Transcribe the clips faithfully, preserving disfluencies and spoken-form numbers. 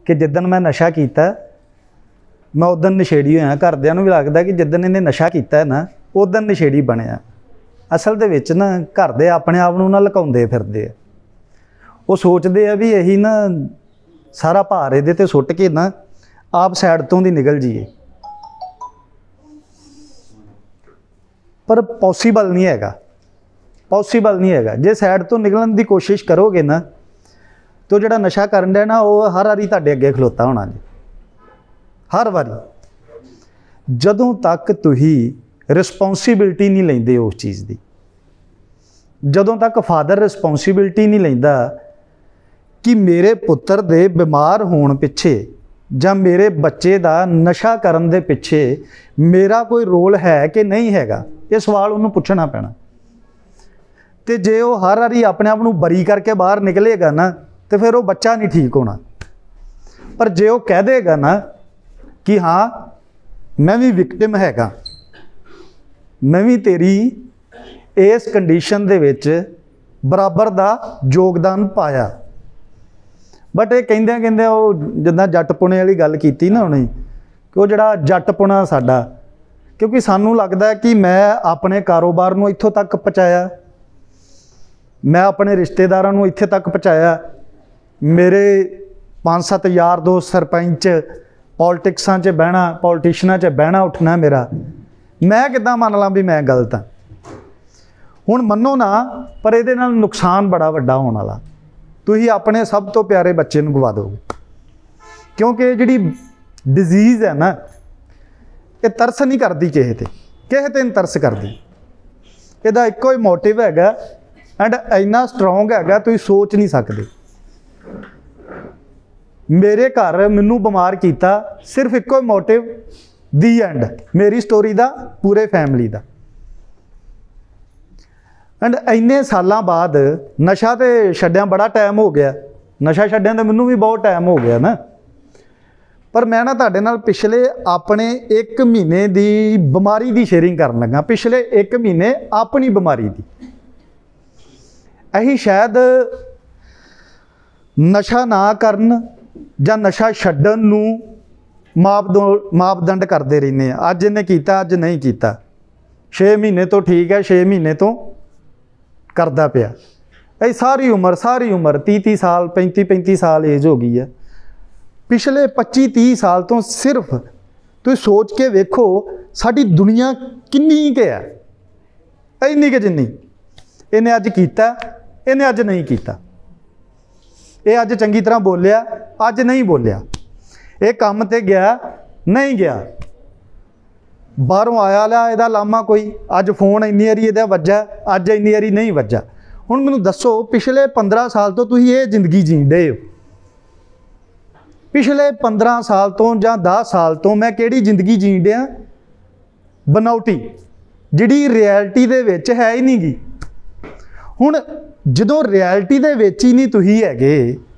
कि जिद्दन मैं नशा किया मैं उदन नशेड़ी होया। घरदियां नूं भी लगदा कि जिद्दन इन्हें नशा किया है ना उदन नशेड़ी बनया। असल दे विच ना घर दे अपने आप नूं ना लुकाउंदे फिरदे आ। वो सोचते हैं भी यही ना सारा भार इहदे ते सुट के ना आप साइड तो दी निकल जाइए, पर पॉसीबल नहीं हैगा, पॉसीबल नहीं हैगा। जे साइड तो निकलण दी कोशिश करोगे ना तो जिहड़ा नशा करन दे ना वो हर वारी तुहाडे अगे खलोता होना जी, हर वारी। जदों तक तुही रिस्पोंसिबिलिटी नहीं लैंदे उस चीज़ की, जदों तक फादर रिस्पोंसिबिलिटी नहीं लैंदा कि मेरे पुत्र दे बीमार होण पिछे जां मेरे बच्चे दा नशा करन दे पिछे मेरा कोई रोल है कि नहीं हैगा, ये सवाल उन्होंने पूछना पैना। तो जे वो हर वारी अपने आप नूं बरी करके बाहर निकलेगा ना तो फिर वो बच्चा नहीं ठीक होना। पर जे वो कह देगा ना कि हाँ मैं भी विक्टिम हैगा, मैं भी तेरी इस कंडीशन दे विच बराबर दा योगदान पाया। बट ये कहिंदे कहिंदे वो जिद्दां जटपुणे वाली गल कीती ना उन्हें कि वो जिहड़ा जटपुणा साडा, क्योंकि सानू लगदा कि मैं अपने कारोबार नूं इत्थों तक पहुँचाया, मैं अपने रिश्तेदारां नूं इत्थे तक पहुँचाया, मेरे पांच सत्त यार दोस्त सरपंच पॉलिटिक्सां च बहना पॉलिटिशियनां च बहना उठना मेरा, मैं किद्दां मन ला भी मैं गलत हाँ। हुण मन्नो ना पर इहदे नाल नुकसान बड़ा वड्डा होण वाला। तुसीं अपने सब तो प्यारे बच्चे नूं गवा दोगे, क्योंकि जिहड़ी डिजीज़ है ना ये तरस नहीं करती किसे ते, किसे ते नहीं तरस करती। इहदा इक्को ही मोटिव हैगा एंड इन्ना स्ट्रोंग हैगा तुसीं सोच नहीं सकते। मेरे घर मैनू बीमार किया सिर्फ इक्को मोटिव, दी एंड मेरी स्टोरी दा पूरे फैमिली दा। एंड इन्ने सालों बाद नशा तो छड्डिया बड़ा टाइम हो गया, नशा छड्डिया तो मैनू भी बहुत टाइम हो गया ना। पर मैं ना तुहाडे नाल पिछले अपने एक महीने दी बीमारी दी शेयरिंग करन लगा। पिछले एक महीने अपनी बीमारी दी, अही शायद नशा ना करन जां नशा छड्डण नूं मापदंड मापदंड करते रहने। अज इन्हें कीता अज नहीं कीता, छे महीने तो ठीक है, छे महीने तो करदा पिया। ये सारी उम्र सारी उम्र तीह तीह साल पैंती पैंती साल एज हो गई है। पिछले पच्ची तीह साल तो सिर्फ तुम सोच के वेखो साडी दुनिया किन्नी के है, इन्नी के जिन्नी इन्हें अज कीता इन्हें अज नहीं कीता। ये अज चंगी तरह बोलिया अज नहीं बोलिया, ये काम ते गया नहीं गया, बाहरों आया लिया इहदा लामा कोई, अज फोन इन्नी वारी इहदा वज्जा अज इन्नी वारी नहीं वज्जा। हुण मैनूं दसो पिछले पंद्रह साल तो तुसीं ये जिंदगी जींदे हो, पिछले पंद्रह साल तो जां दस साल तो मैं किहड़ी जिंदगी जीण डिया, बनावटी जिहड़ी रियलिटी दे विच है ही नहीं गी। हुण जदों रियलिटी दे विच ही नहीं तुसीं हैगे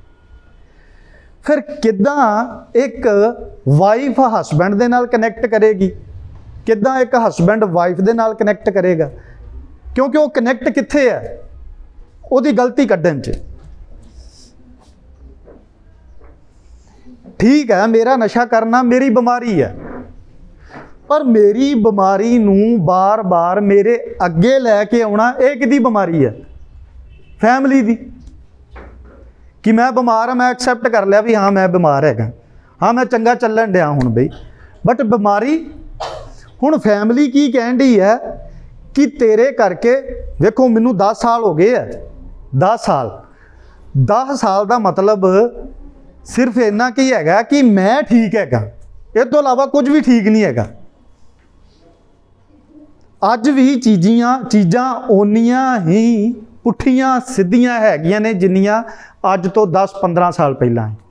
फिर किद्दां एक वाइफ हसबैंड दे नाल कनैक्ट करेगी, किद्दां एक हसबैंड वाइफ दे नाल कनैक्ट करेगा, क्योंकि वो कनैक्ट कित्थे है उहदी गलती कड्ढण च। ठीक है मेरा नशा करना मेरी बीमारी है, पर मेरी बीमारी नूं बार बार मेरे अगे लैके आउणा ये किहदी बीमारी है, फैमिली दी। कि मैं बीमार हाँ मैं एक्सैप्ट कर लिया भी हाँ मैं बीमार है, हाँ मैं चंगा चलन डिया हुण बई, बट बीमारी हुण फैमिली की कहण दी है कि तेरे करके वेखो मैनू दस साल हो गए है, दस साल दस साल का मतलब सिर्फ इन्ना की हैगा कि मैं ठीक हैगा, इस तो इलावा कुछ भी ठीक नहीं हैगा। अज भी चीज़ियाँ चीज़ां ओनियां ही पुठियां सीधियां हैगियां ने जिन्नियां अज तो दस पंद्रह साल पहला है।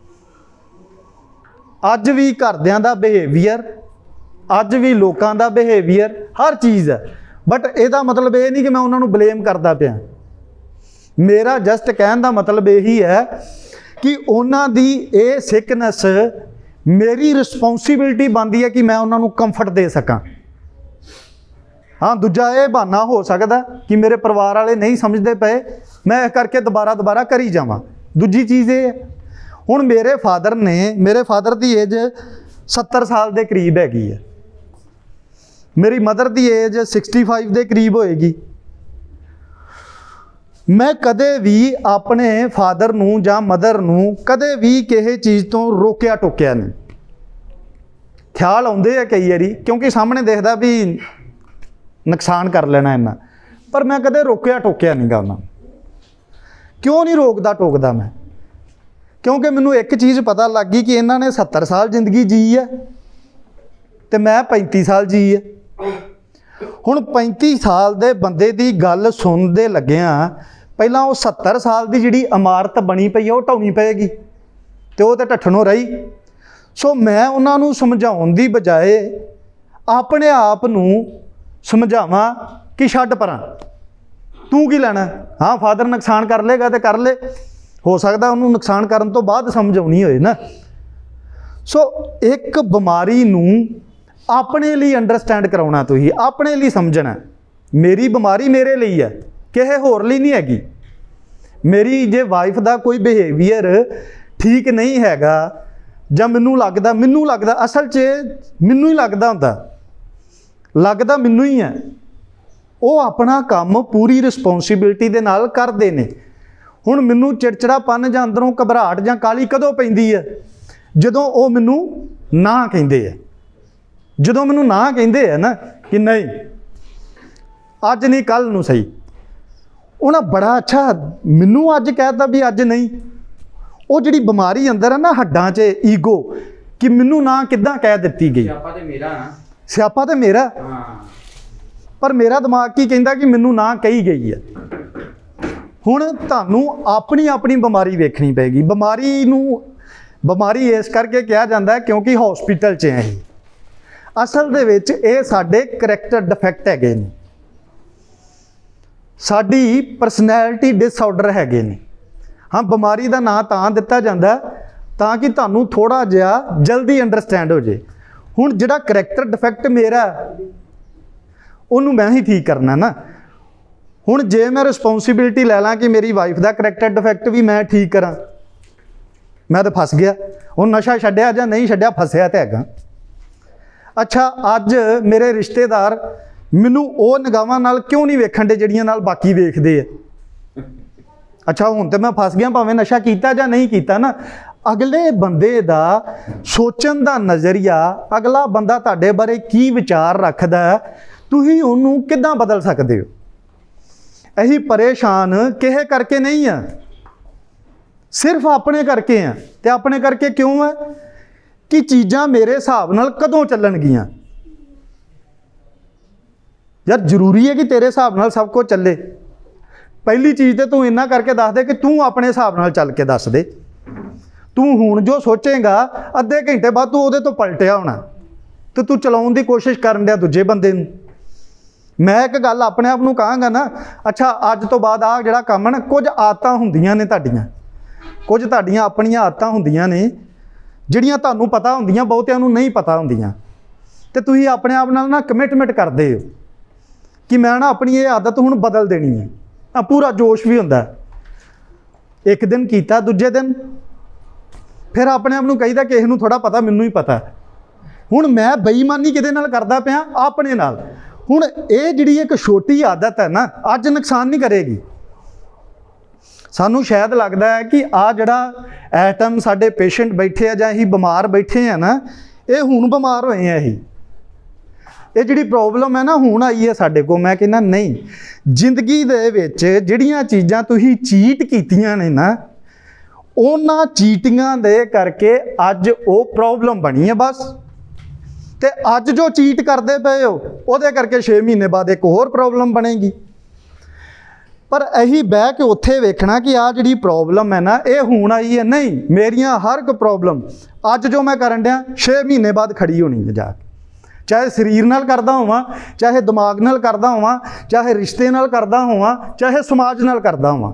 अज भी घरदियां दा बिहेवियर, अज भी लोगों का बिहेवियर हर चीज़ है, बट ਇਹਦਾ मतलब ये नहीं कि मैं उन्होंने ब्लेम करता पिया। मेरा जस्ट कहने का मतलब यही है कि उन्हों दी ये सिकनेस मेरी रिस्पोंसिबिलिटी बनती है कि मैं उन्होंने कंफर्ट दे सकां। हाँ दूजा ये बहाना हो सकता कि मेरे परिवार वाले नहीं समझते पे, मैं इस करके दोबारा दोबारा करी जावां। दूजी चीज़ ये हुण मेरे फादर ने मेरे फादर की एज सत्तर साल के करीब हैगी है, मेरी मदर की एज सिक्सटी फाइव के करीब होएगी। मैं कदे भी अपने फादर नूं जां मदर नूं कदे भी किसी चीज़ तो रोकिया टोकिया नहीं। ख्याल आउंदे आ कई वारी क्योंकि सामने देखदा भी नुकसान कर लेना इन्ना, पर मैं कदे रोकिया टोकिया नहीं गा उन्हां। क्यों नहीं रोकदा टोकदा मैं? क्योंकि मैनूं एक चीज़ पता लग गई कि इन्हां ने सत्तर साल जिंदगी जी है तो मैं पैंती साल जी है। हुण पैंती साल दे बंदे दी गल सुनदे लग्गियां पहलां वो सत्तर साल की जिहड़ी इमारत बनी पई है वो ढाउणी पेगी तो वो तो ढट्ठणों रही। सो मैं उन्होंने समझाउण दी बजाए अपने आप नूं समझावां कि छड्ड परां, तू की लैणा। हाँ फादर नुकसान कर लेगा तो कर ले, हो सकता उन्होंने नुकसान करन तो बाद समझ आउणी होए ना। सो एक बीमारी नूं अपने लिए अंडरस्टैंड कराउणा, तुसीं अपने लिए समझना। मेरी बीमारी मेरे लिए है, किसी होर लई नहीं हैगी। मेरी जे वाइफ का कोई बिहेवियर ठीक नहीं हैगा जां मैनूं लगदा मैनूं लगदा असल च मैनूं ही लगदा हुंदा लगदा मैनूं ही है, वो अपना काम पूरी रिस्पोंसिबिलिटी दे नाल करदे ने। हुण मैनूं चिड़चिड़ापन जां अंदरों घबराहट जां काली कदों पैंदी है? जदों वो मैनूं ना कहिंदे है, जदों मैनूं ना कहिंदे है ना कि नहीं अज नहीं कल नूं सही। उन्हें बड़ा अच्छा मैनूं अज कहता भी अज नहीं। वो जिहड़ी बीमारी अंदर है ना हड्डां च ईगो कि मैनूं ना किद्दां कह दित्ती गई, सियापा ते मेरा ना सियापा ते मेरा, हाँ पर मेरा दिमाग की कहता कि मैनूं ना कही गई है। हुण तुहानूं अपनी अपनी बीमारी वेखनी पेगी। बीमारी नूं बीमारी इस करके कहा जाता है क्योंकि हॉस्पिटल च है, असल दे विच ये साडे करैक्टर डिफैक्ट हैगे ने, साडी परसनैलिटी डिसऑर्डर हैगे ने। हाँ बीमारी का नाम तां दिता जाता ताकि तुहानूं थोड़ा जिहा जल्दी अंडरस्टैंड हो जाए। हुण जिहड़ा करैक्टर डिफैक्ट मेरा उन्होंने मैं ही ठीक करना ना। हुण जे मैं रिस्पोंसिबिलिटी लै लां कि मेरी वाइफ का करैक्टर डिफैक्ट भी मैं ठीक करा, मैं तो फस गया। हुण नशा छड्डिया जां नहीं छड्डिया, फसिया तो हैगा। अच्छा अज मेरे रिश्तेदार मैनूं वो निगाहां नाल क्यों नहीं वेखण दे जिहड़ियां नाल बाकी वेखदे आ। अच्छा हुण तो मैं फस गया, भावें नशा कीता जां नहीं कीता ना, अगले बंदे दा सोचण दा नज़रिया, अगला बंदा तुहाडे बारे की विचार रखदा, तुसीं उहनूं किद्दां बदल सकदे हो? असीं परेशान किसे करके नहीं है, सिर्फ अपने करके हैं। तो अपने करके क्यों है कि चीज़ां मेरे हिसाब नाल कदों चलणगियां। यार जरूरी है कि तेरे हिसाब नाल सब कुछ चले। पहली चीज़ तो तू इन्ना करके दस दे कि तू अपने हिसाब नाल चल के दस दे। तू हुण जो सोचेगा अद्धे घंटे बाद तू उहदे तो पलटिया होना, तो तू चलाउण दी कोशिश करन दिया दूजे बंदे नूं। मैं एक गल अपने आप नूं कहांगा ना, अच्छा अज तो बाद आ जिहड़ा काम है ना, कुछ आदतां हुंदियां ने तुहाडीआं, कुछ तुहाडीआं अपणीआं आदतां हुंदियां ने जिहड़ियां तुहानूं पता हुंदियां, बहुतिआं नूं नहीं पता हुंदियां। ते तुसीं अपने आप नाल ना कमिटमेंट करदे हो कि मैं ना अपनी ये आदत हुण बदल देनी है। आ पूरा जोश भी हुंदा, एक दिन कीता दूजे दिन फिर अपने आप नूं कहीदा किसे नूं थोड़ा पता, मैनूं ही पता। हुण मैं बेईमानी किहदे नाल करदा पिया? अपने नाल। हुण ये जिहड़ी एक छोटी आदत है ना, अज नुकसान नहीं करेगी। सानूं शायद लगदा है कि आ जिहड़ा एटम साडे पेशेंट बैठे आ जां असीं बीमार बैठे हैं ना, ये हुण बीमार होए हैं। असीं ये जिहड़ी प्रॉब्लम है ना हुण आई है साडे को। मैं कहना नहीं, जिंदगी दे विच जिहड़ियां चीज़ां तुसीं चीट कीतियां ने ना, उन्हां चीटिंगां दे करके अज वो प्रॉब्लम बनी है बस। ते अज जो चीट करते पे हो उहदे करके छे महीने बाद एक होर प्रॉब्लम बनेगी। पर अही बह के उत्थे वेखना कि आ जिहड़ी प्रॉब्लम है ना, ये हुण आई है नहीं। मेरियां हर एक प्रॉब्लम अज जो मैं करन दिया छे महीने बाद खड़ी होनी है जाके, चाहे शरीर नाल करदा होवां, चाहे दिमाग नाल करदा होवां, चाहे रिश्ते नाल करदा होवां, चाहे समाज नाल करदा होवां।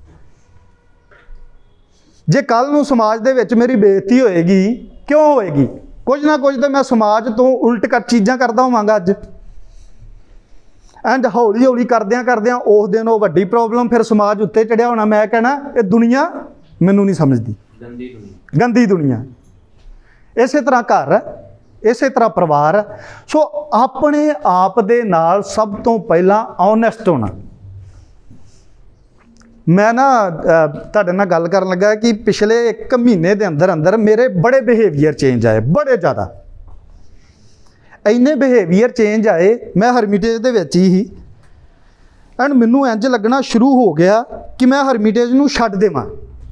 जे कल नूं समाज दे विच मेरी बेइज्जती होएगी, क्यों होएगी? कुछ ना कुछ तो मैं समाज तो उल्ट कर चीज़ां करदा होवांगा अज। एंड हौली हौली करदियां करदियां उस दिन वो वड्डी प्रॉब्लम फिर समाज उत्ते चढ़िया होना। मैं कहना ये दुनिया मैनूं नहीं समझदी। ਗੰਦੀ ਦੁਨੀਆ ਗੰਦੀ ਦੁਨੀਆ। ਇਸੇ ਤਰ੍ਹਾਂ ਘਰ ਹੈ, ਇਸੇ ਤਰ੍ਹਾਂ ਪਰਿਵਾਰ ਹੈ। ਸੋ ਆਪਣੇ ਆਪ ਦੇ ਨਾਲ ਸਭ ਤੋਂ ਪਹਿਲਾਂ ਓਨੈਸਟ ਹੋਣਾ। ਮੈਂ ਨਾ ਤੁਹਾਡੇ ਨਾਲ ਗੱਲ ਕਰਨ ਲੱਗਾ ਕਿ ਪਿਛਲੇ ਇੱਕ ਮਹੀਨੇ ਦੇ ਅੰਦਰ ਅੰਦਰ ਮੇਰੇ ਬੜੇ ਬਿਹੇਵੀਅਰ ਚੇਂਜ ਆਏ, ਬੜੇ ਜ਼ਿਆਦਾ। ਇੰਨੇ ਬਿਹੇਵੀਅਰ ਚੇਂਜ ਆਏ, ਮੈਂ ਹਰਮਿਟੇਜ ਦੇ ਵਿੱਚ ਹੀ ਸੀ ਐਂਡ ਮੈਨੂੰ ਇੰਝ ਲੱਗਣਾ ਸ਼ੁਰੂ ਹੋ ਗਿਆ ਕਿ ਮੈਂ ਹਰਮਿਟੇਜ ਨੂੰ ਛੱਡ ਦੇਵਾਂ।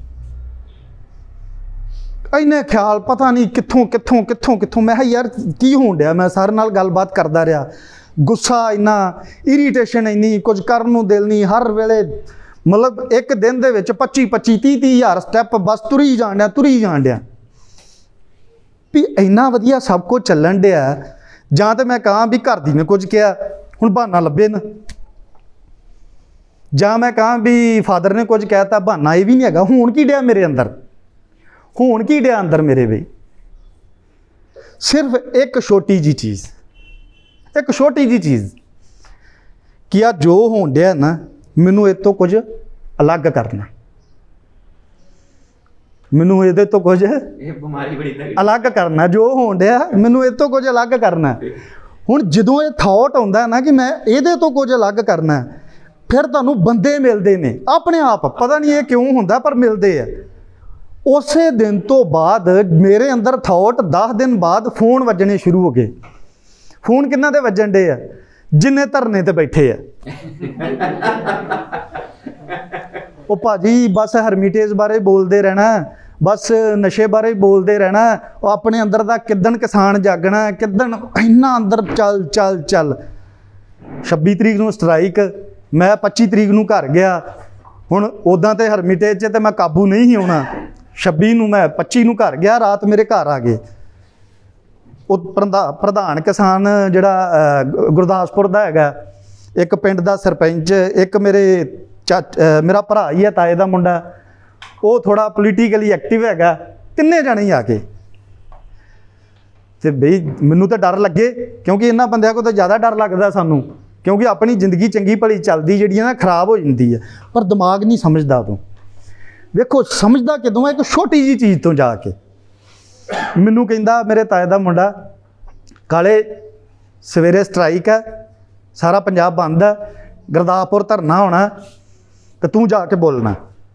ਇੰਨੇ ਖਿਆਲ ਪਤਾ ਨਹੀਂ ਕਿੱਥੋਂ ਕਿੱਥੋਂ ਕਿੱਥੋਂ ਕਿੱਥੋਂ। ਮੈਂ ਕਿਹਾ ਯਾਰ ਕੀ ਹੋਣ ਡਿਆ। ਮੈਂ ਸਾਰੇ ਨਾਲ ਗੱਲਬਾਤ ਕਰਦਾ ਰਿਹਾ, ਗੁੱਸਾ ਇੰਨਾ, ਇਰੀਟੇਸ਼ਨ ਇੰਨੀ, ਕੁਝ ਕਰਨ ਨੂੰ ਦਿਲ ਨਹੀਂ। ਹਰ ਵੇਲੇ ਮਤਲਬ ਇੱਕ ਦਿਨ ਦੇ ਵਿੱਚ ਪੱਚੀ ਪੱਚੀ ਤੀਹ ਤੀਹ ਹਜ਼ਾਰ ਸਟੈਪ ਬਸ ਤੁਰੀ ਜਾਣ ਡਿਆ ਤੁਰੀ ਜਾਣ ਡਿਆ ਵੀ ਇੰਨਾ ਵਧੀਆ ਸਭ ਕੁਝ ਚੱਲਣ ਡਿਆ। ਜਾਂ ਤਾਂ ਮੈਂ ਕਹਾਂ ਵੀ ਘਰ ਦੀ ਨੇ ਕੁਝ ਕਿਹਾ, ਹੁਣ ਬਹਾਨਾ ਲੱਭੇ ਨਾ। ਜਾਂ ਮੈਂ ਕਹਾਂ ਵੀ ਫਾਦਰ ਨੇ ਕੁਝ ਕਹਿ ਤਾ, ਬਹਾਨਾ ਇਹ ਵੀ ਨਹੀਂ ਹੈਗਾ। ਹੁਣ ਕੀ ਡਿਆ ਮੇਰੇ ਅੰਦਰ, ਹੁਣ ਕੀ ਡਿਆ ਅੰਦਰ ਮੇਰੇ ਬਈ? ਸਿਰਫ ਇੱਕ ਛੋਟੀ ਜੀ ਚੀਜ਼, ਇੱਕ ਛੋਟੀ ਜੀ ਚੀਜ਼ ਕਿ ਆ ਜੋ ਹੋਣ ਡਿਆ ਨਾ, ਮੈਨੂੰ ਇਹ ਤੋਂ ਕੁਝ ਅਲੱਗ ਕਰਨਾ, ਮੈਨੂੰ ਇਹਦੇ ਤੋਂ ਕੁਝ ਇਹ ਬਿਮਾਰੀ ਬੜੀ ਤਗੜੀ ਅਲੱਗ ਕਰਨਾ। ਜੋ ਹੋਣ ਡਿਆ ਮੈਨੂੰ ਇਹ ਤੋਂ ਕੁਝ ਅਲੱਗ ਕਰਨਾ। ਹੁਣ ਜਦੋਂ ਇਹ ਥਾਟ ਆਉਂਦਾ ਨਾ ਕਿ ਮੈਂ ਇਹਦੇ ਤੋਂ ਕੁਝ ਅਲੱਗ ਕਰਨਾ, ਫਿਰ ਤੁਹਾਨੂੰ ਬੰਦੇ ਮਿਲਦੇ ਨੇ ਆਪਣੇ ਆਪ। ਪਤਾ ਨਹੀਂ ਇਹ ਕਿਉਂ ਹੁੰਦਾ ਪਰ ਮਿਲਦੇ ਆ। ਉਸੇ ਦਿਨ ਤੋਂ ਬਾਅਦ ਮੇਰੇ ਅੰਦਰ ਥਾਟ ਦਸ ਦਿਨ ਬਾਅਦ ਫੋਨ ਵੱਜਣੇ ਸ਼ੁਰੂ ਹੋ ਗਏ। ਫੋਨ ਕਿੰਨਾਂ ਦੇ ਵੱਜਣ ਡੇ ਆ? ਜਿੰਨੇ ਧਰਨੇ ਤੇ ਬੈਠੇ ਆ। ਉਹ ਭਾਜੀ ਬਸ ਹਰਮਿਟੇਜ ਬਾਰੇ ਬੋਲਦੇ ਰਹਿਣਾ, ਬਸ ਨਸ਼ੇ ਬਾਰੇ ਬੋਲਦੇ ਰਹਿਣਾ। ਉਹ ਆਪਣੇ ਅੰਦਰ ਦਾ ਕਿੱਦਣ ਕਿਸਾਨ ਜਾਗਣਾ, ਕਿੱਦਣ ਇੰਨਾ ਅੰਦਰ ਚੱਲ ਚੱਲ ਚੱਲ। ਛੱਬੀ ਤਰੀਕ ਨੂੰ ਸਟ੍ਰਾਈਕ, ਮੈਂ ਪੱਚੀ ਤਰੀਕ ਨੂੰ ਘਰ ਗਿਆ। ਹੁਣ ਉੱਦਾਂ ਤਾਂ ਹਰਮਿਟੇਜ 'ਚ ਤਾਂ ਮੈਂ ਕਾਬੂ ਨਹੀਂ ਸੀ ਆਉਣਾ। ਛੱਬੀ ਨੂੰ ਮੈਂ ਪੱਚੀ ਨੂੰ ਘਰ ਗਿਆ, ਰਾਤ ਮੇਰੇ ਘਰ ਆ ਗਏ। ਉਹ ਪ੍ਰਧਾ ਪ੍ਰਧਾਨ ਕਿਸਾਨ ਜਿਹੜਾ ਗੁਰਦਾਸਪੁਰ ਦਾ ਹੈਗਾ, ਇੱਕ ਪਿੰਡ ਦਾ ਸਰਪੰਚ, ਇੱਕ ਮੇਰੇ ਚਾਚ ਮੇਰਾ ਭਰਾ ਹੀ ਹੈ, ਤਾਏ ਦਾ ਮੁੰਡਾ, ਉਹ ਥੋੜ੍ਹਾ ਪੋਲੀਟੀਕਲੀ ਐਕਟਿਵ ਹੈਗਾ। ਤਿੰਨੇ ਜਾਣੇ ਹੀ ਆ ਕੇ ਤੇ ਬਈ ਮੈਨੂੰ ਤਾਂ ਡਰ ਲੱਗੇ, ਕਿਉਂਕਿ ਇਹਨਾਂ ਬੰਦਿਆਂ ਕੋਲ ਤਾਂ ਜ਼ਿਆਦਾ ਡਰ ਲੱਗਦਾ ਸਾਨੂੰ, ਕਿਉਂਕਿ ਆਪਣੀ ਜ਼ਿੰਦਗੀ ਚੰਗੀ ਭਲੀ ਚੱਲਦੀ ਜਿਹੜੀ ਹੈ ਨਾ ਖਰਾਬ ਹੋ ਜਾਂਦੀ ਹੈ। ਪਰ ਦਿਮਾਗ ਨਹੀਂ ਸਮਝਦਾ ਉਦੋਂ। ਵੇਖੋ ਸਮਝਦਾ ਕਿਦੋਂ ਹੈ? ਇੱਕ ਛੋਟੀ ਜਿਹੀ ਚੀਜ਼ ਤੋਂ ਜਾ ਕੇ ਮੈਨੂੰ ਕਹਿੰਦਾ ਮੇਰੇ ਤਾਏ ਦਾ ਮੁੰਡਾ, ਕਾਲੇ ਸਵੇਰੇ ਸਟ੍ਰਾਈਕ ਹੈ, ਸਾਰਾ ਪੰਜਾਬ ਬੰਦ ਹੈ, ਗੁਰਦਾਸਪੁਰ ਧਰਨਾ ਹੋਣਾ ਤੇ ਤੂੰ ਜਾ ਕੇ ਬੋਲਣਾ।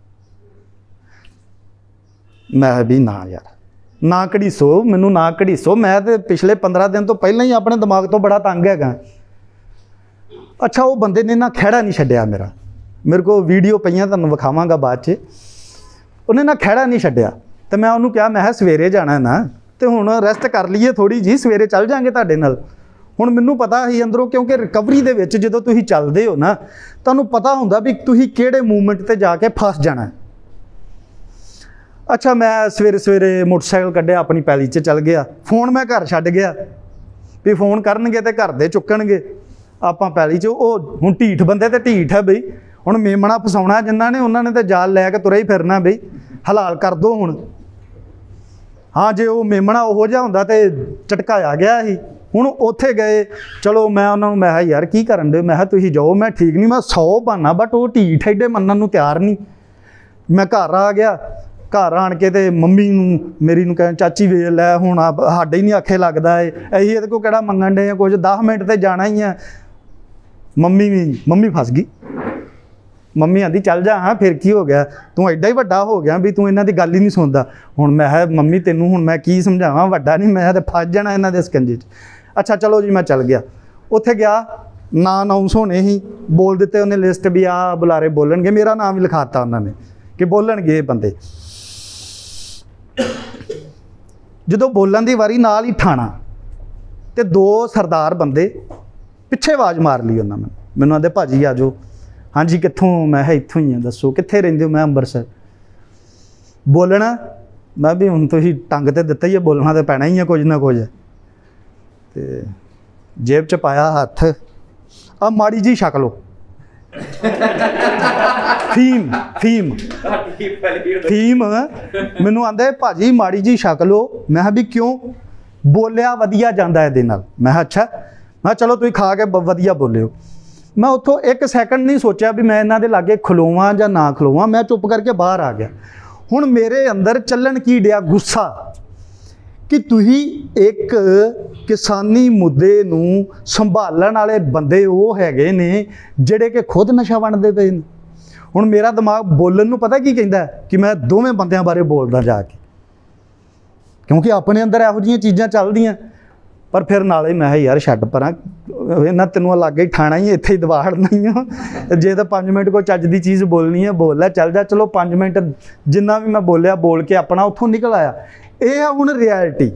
ਮੈਂ ਵੀ ਨਾ ਯਾਰ, ਨਾ ਘੜੀਸੋ ਮੈਨੂੰ, ਨਾ ਘੜੀਸੋ। ਮੈਂ ਤੇ ਪਿਛਲੇ ਪੰਦਰਾਂ ਦਿਨ ਤੋਂ ਪਹਿਲਾਂ ਹੀ ਆਪਣੇ ਦਿਮਾਗ ਤੋਂ ਬੜਾ ਤੰਗ ਹੈਗਾ। ਅੱਛਾ, ਉਹ ਬੰਦੇ ਨੇ ਨਾ ਖਹਿੜਾ ਨਹੀਂ ਛੱਡਿਆ ਮੇਰਾ। ਮੇਰੇ ਕੋਲ ਵੀਡੀਓ ਪਈਆਂ, ਤੁਹਾਨੂੰ ਵਿਖਾਵਾਂਗਾ ਬਾਅਦ 'ਚ। ਉਹਨੇ ਨਾ ਖਹਿੜਾ ਨਹੀਂ ਛੱਡਿਆ। ਤੇ ਮੈਂ ਉਹਨੂੰ ਕਿਹਾ, ਮੈਂ ਕਿਹਾ ਸਵੇਰੇ ਜਾਣਾ ਨਾ, ਤੇ ਹੁਣ ਰੈਸਟ ਕਰ ਲਈਏ ਥੋੜ੍ਹੀ ਜਿਹੀ, ਸਵੇਰੇ ਚੱਲ ਜਾਂਗੇ ਤੁਹਾਡੇ ਨਾਲ। ਹੁਣ ਮੈਨੂੰ ਪਤਾ ਸੀ ਅੰਦਰੋਂ, ਕਿਉਂਕਿ ਰਿਕਵਰੀ ਦੇ ਵਿੱਚ ਜਦੋਂ ਤੁਸੀਂ ਚੱਲਦੇ ਹੋ ਨਾ, ਤੁਹਾਨੂੰ ਪਤਾ ਹੁੰਦਾ ਵੀ ਤੁਸੀਂ ਕਿਹੜੇ ਮੂਵਮੈਂਟ 'ਤੇ ਜਾ ਕੇ ਫਸ ਜਾਣਾ। ਅੱਛਾ, ਮੈਂ ਸਵੇਰੇ ਸਵੇਰੇ ਮੋਟਰਸਾਈਕਲ ਕੱਢਿਆ, ਆਪਣੀ ਪੈਲੀ 'ਚ ਚੱਲ ਗਿਆ। ਫੋਨ ਮੈਂ ਘਰ ਛੱਡ ਗਿਆ ਵੀ ਫੋਨ ਕਰਨਗੇ ਤੇ ਘਰ ਦੇ ਚੁੱਕਣਗੇ। ਆਪਾਂ ਪੈਲੀ 'ਚ, ਉਹ ਹੁਣ ਢੀਠ ਬੰਦੇ ਤੇ ਢੀਠ ਹੈ ਬਈ। ਹੁਣ ਮੇਮਣਾ ਫਸਾਉਣਾ ਜਿਨ੍ਹਾਂ ਨੇ, ਉਹਨਾਂ ਨੇ ਤਾਂ ਜਾਲ ਲੈ ਕੇ ਤੁਰੇ ਹੀ ਫਿਰਨਾ ਬਈ, ਹਲਾਲ ਕਰ ਦਿਓ ਹੁਣ। ਹਾਂ, ਜੇ ਉਹ ਮੇਮਣਾ ਉਹੋ ਜਿਹਾ ਹੁੰਦਾ ਤੇ ਝਟਕਾਇਆ ਗਿਆ ਸੀ। ਹੁਣ ਉੱਥੇ ਗਏ, ਚਲੋ ਮੈਂ ਉਹਨਾਂ ਨੂੰ ਮੈਂ ਕਿਹਾ ਯਾਰ ਕੀ ਕਰਨ ਦੇ? ਮੈਂ ਕਿਹਾ ਤੁਸੀਂ ਜਾਓ, ਮੈਂ ਠੀਕ ਨਹੀਂ, ਮੈਂ ਸੌ ਬਹਾਨਾ, ਬਟ ਉਹ ਢੀਠ ਐਡੇ ਮੰਨਣ ਨੂੰ ਤਿਆਰ ਨਹੀਂ। ਮੈਂ ਘਰ ਆ ਗਿਆ। ਘਰ ਆਣ ਕੇ ਤੇ ਮੰਮੀ ਨੂੰ ਮੇਰੀ ਨੂੰ ਕਹਿਣ, ਚਾਚੀ ਵੇਖ ਲੈ ਹੁਣ ਸਾਡੇ ਹੀ ਨਹੀਂ ਆਖੇ ਲੱਗਦਾ ਏ, ਅਸੀਂ ਇਹਦੇ ਕੋਲ ਕਿਹੜਾ ਮੰਗਣ ਡੇ ਆ ਕੁਝ, ਦਸ ਮਿੰਟ ਤੇ ਜਾਣਾ ਹੀ ਆ। ਮੰਮੀ ਵੀ ਮੰਮੀ ਫਸ ਗਈ। ਮੰਮੀ ਆਂਦੀ ਚੱਲ ਜਾ, ਹਾਂ ਫਿਰ ਕੀ ਹੋ ਗਿਆ, ਤੂੰ ਐਡਾ ਹੀ ਵੱਡਾ ਹੋ ਗਿਆ ਵੀ ਤੂੰ ਇਹਨਾਂ ਦੀ ਗੱਲ ਹੀ ਨਹੀਂ ਸੁਣਦਾ। ਹੁਣ ਮੈਂ ਕਿਹਾ ਮੰਮੀ ਤੈਨੂੰ ਹੁਣ ਮੈਂ ਕੀ ਸਮਝਾਵਾਂ, ਵੱਡਾ ਨਹੀਂ ਮੈਂ ਤਾਂ ਫਸ ਜਾਣਾ ਇਹਨਾਂ ਦੇ ਸਕੰਜੇ 'ਚ। ਅੱਛਾ ਚਲੋ ਜੀ, ਮੈਂ ਚੱਲ ਗਿਆ। ਉੱਥੇ ਗਿਆ, ਨਾਂ ਅਨਾਊਂਸ ਹੋਣੇ ਸੀ, ਬੋਲ ਦਿੱਤੇ ਉਹਨੇ ਲਿਸਟ ਵੀ ਆਹ ਬੁਲਾਰੇ ਬੋਲਣਗੇ। ਮੇਰਾ ਨਾਮ ਵੀ ਲਿਖਾਤਾ ਉਹਨਾਂ ਨੇ ਕਿ ਬੋਲਣਗੇ ਇਹ ਬੰਦੇ। ਜਦੋਂ ਬੋਲਣ ਦੀ ਵਾਰੀ, ਨਾਲ ਹੀ ਠਾਣਾ ਤੇ ਦੋ ਸਰਦਾਰ ਬੰਦੇ ਪਿੱਛੇ ਆਵਾਜ਼ ਮਾਰ ਲਈ ਉਹਨਾਂ ਨੇ। ਮੈਨੂੰ ਆਂਦੇ ਭਾਜੀ ਆ ਜਾਓ। ਹਾਂਜੀ ਕਿੱਥੋਂ? ਮੈਂ ਕਿਹਾ ਇੱਥੋਂ ਹੀ ਆ। ਦੱਸੋ ਕਿੱਥੇ ਰਹਿੰਦੇ ਹੋ? ਮੈਂ ਅੰਮ੍ਰਿਤਸਰ। ਬੋਲਣਾ? ਮੈਂ ਵੀ ਹੁਣ ਤੁਸੀਂ ਟੰਗ ਤੇ ਦਿੱਤਾ ਹੀ ਹੈ, ਬੋਲਣਾ ਤਾਂ ਪੈਣਾ ਹੀ ਹੈ ਕੁਝ ਨਾ ਕੁਝ। ਤੇ ਜੇਬ 'ਚ ਪਾਇਆ ਹੱਥ, ਆ ਮਾੜੀ ਜੀ ਛਕ ਲਓ। ਫੀਮ ਫੀਮ ਫੀਮ ਮੈਨੂੰ ਆਂਦੇ ਭਾਜੀ ਮਾੜੀ ਜੀ ਛਕ ਲਓ। ਮੈਂ ਕਿਹਾ ਵੀ ਕਿਉਂ? ਬੋਲਿਆ ਵਧੀਆ ਜਾਂਦਾ ਇਹਦੇ ਨਾਲ। ਮੈਂ ਕਿਹਾ ਅੱਛਾ। ਮੈਂ ਚਲੋ ਤੁਸੀਂ ਖਾ ਕੇ ਵਧੀਆ ਬੋਲਿਓ। ਮੈਂ ਉੱਥੋਂ ਇੱਕ ਸੈਕਿੰਡ ਨਹੀਂ ਸੋਚਿਆ ਵੀ ਮੈਂ ਇਹਨਾਂ ਦੇ ਲਾਗੇ ਖਲੋਵਾਂ ਜਾਂ ਨਾ ਖਲੋਵਾਂ। ਮੈਂ ਚੁੱਪ ਕਰਕੇ ਬਾਹਰ ਆ ਗਿਆ। हुण मेरे अंदर चलन की डिया गुस्सा कि तुही एक किसानी मुद्दे नूं संभालण वाले बंदे वो हैगे ने जिहड़े कि खुद नशा वंडदे पे ने। हुण मेरा दिमाग बोलण नूं पता की कहंदा कि मैं दोवें बंदियां बारे बोलदा जाके, क्योंकि अपने अंदर इहो जिहियां चीज़ां चलदियां। पर फिर नाले मैं यार छड्ड परां, इन्हां तैनूं लागे ही ठाणा ही, इत्थे ही दवाड़ना ही आ। जे तां पाँच मिनट कोई चज दी चीज़ बोलनी है बोल लै, चल जा। चलो पाँच मिनट जिन्ना भी मैं बोलिया बोल के अपना उत्थों निकल आया। ਇਹ ਹੈ ਹੁਣ ਰਿਐਲਿਟੀ।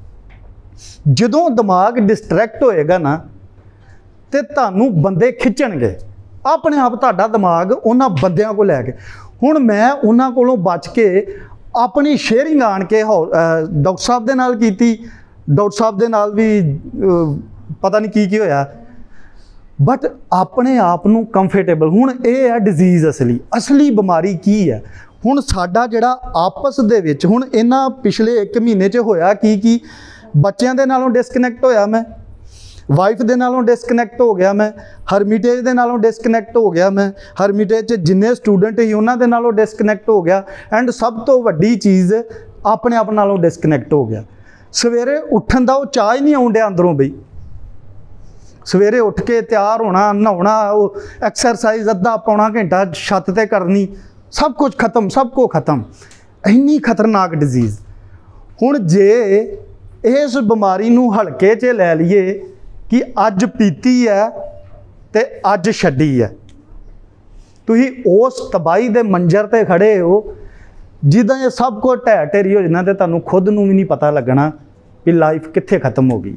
ਜਦੋਂ ਦਿਮਾਗ ਡਿਸਟਰੈਕਟ ਹੋਏਗਾ ਨਾ ਤੇ ਤੁਹਾਨੂੰ ਬੰਦੇ ਖਿੱਚਣਗੇ, ਆਪਣੇ ਆਪ ਤੁਹਾਡਾ ਦਿਮਾਗ ਉਹਨਾਂ ਬੰਦਿਆਂ ਕੋਲ ਲੈ ਕੇ। ਹੁਣ ਮੈਂ ਉਹਨਾਂ ਕੋਲੋਂ ਬਚ ਕੇ ਆਪਣੀ ਸ਼ੇਅਰਿੰਗ ਆਣ ਕੇ ਡਾਕਟਰ ਸਾਹਿਬ ਦੇ ਨਾਲ ਕੀਤੀ। ਡਾਕਟਰ ਸਾਹਿਬ ਦੇ ਨਾਲ ਵੀ ਪਤਾ ਨਹੀਂ ਕੀ ਕੀ ਹੋਇਆ, ਬਟ ਆਪਣੇ ਆਪ ਨੂੰ ਕੰਫਰਟੇਬਲ। ਹੁਣ ਇਹ ਹੈ ਡਿਜ਼ੀਜ਼, ਅਸਲੀ ਅਸਲੀ ਬਿਮਾਰੀ ਕੀ ਹੈ। ਹੁਣ ਸਾਡਾ ਜਿਹੜਾ ਆਪਸ ਦੇ ਵਿੱਚ ਹੁਣ ਇਹਨਾਂ ਪਿਛਲੇ ਇੱਕ ਮਹੀਨੇ 'ਚ ਹੋਇਆ ਕੀ ਕੀ, ਬੱਚਿਆਂ ਦੇ ਨਾਲੋਂ ਡਿਸਕਨੈਕਟ ਹੋਇਆ ਮੈਂ, ਵਾਈਫ ਦੇ ਨਾਲੋਂ ਡਿਸਕਨੈਕਟ ਹੋ ਗਿਆ ਮੈਂ, ਹਰਮਿਟੇਜ ਦੇ ਨਾਲੋਂ ਡਿਸਕਨੈਕਟ ਹੋ ਗਿਆ ਮੈਂ, ਹਰਮਿਟੇਜ 'ਚ ਜਿੰਨੇ ਸਟੂਡੈਂਟ ਸੀ ਉਹਨਾਂ ਦੇ ਨਾਲੋਂ ਡਿਸਕਨੈਕਟ ਹੋ ਗਿਆ। ਐਂਡ ਸਭ ਤੋਂ ਵੱਡੀ ਚੀਜ਼ ਆਪਣੇ ਆਪ ਨਾਲੋਂ ਡਿਸਕਨੈਕਟ ਹੋ ਗਿਆ। ਸਵੇਰੇ ਉੱਠਣ ਦਾ ਉਹ ਚਾਹ ਹੀ ਨਹੀਂ ਆਉਣ ਡਿਆ ਅੰਦਰੋਂ ਬਈ। ਸਵੇਰੇ ਉੱਠ ਕੇ ਤਿਆਰ ਹੋਣਾ, ਨਹਾਉਣਾ, ਉਹ ਐਕਸਰਸਾਈਜ਼ ਅੱਧਾ ਪੌਣਾ ਘੰਟਾ ਛੱਤ 'ਤੇ ਕਰਨੀ, सब कुछ खत्म, सब को खत्म। इन्नी खतरनाक डिजीज़। हुण जे इस बीमारी नूं हल्के च लै लीए कि अज पीती है ते अज छड्डी है, तुसीं उस तबाही दे मंजर ते खड़े हो जिद्दां ये सब कुछ ढह ढेरी हो जाना ते तुहानूं खुद नूं भी नहीं पता लगना कि लाइफ कित्थे खत्म हो गई।